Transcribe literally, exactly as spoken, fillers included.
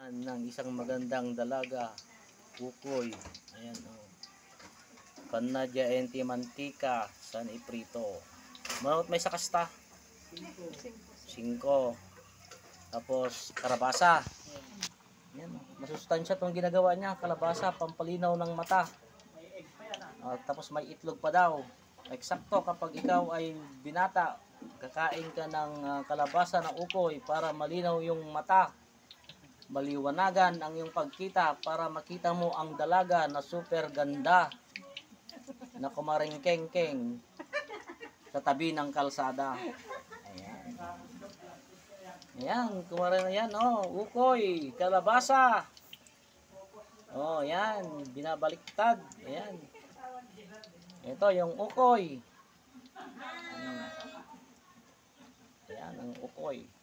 Yan, ng isang magandang dalaga. Ukoy. Ayan, oh. Panadya enti mantika. San iprito. Manot may sakasta. Singko. Tapos, karabasa. Yan, masustansya itong ginagawa niya. Kalabasa, pampalinaw ng mata. Uh, tapos may itlog pa daw. Eksakto kapag ikaw ay binata, kakain ka ng uh, kalabasa na ukoy para malinaw yung mata. Maliwanagan ang iyong pagkita para makita mo ang dalaga na super ganda na kumaringkengkeng sa tabi ng kalsada. Ayan. Ayan, kumarin yan, oh, ukoy, kalabasa. Oh, yan, binabaliktad. Ayan. Ito yung ukoy. Ayan, ang ukoy.